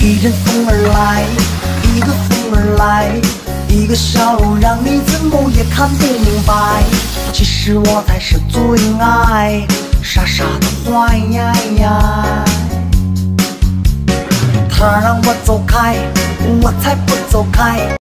一阵风儿来，一个风儿来，一个笑容让你怎么也看不明白。其实我才是最爱傻傻的坏。他让我走开，我才不走开。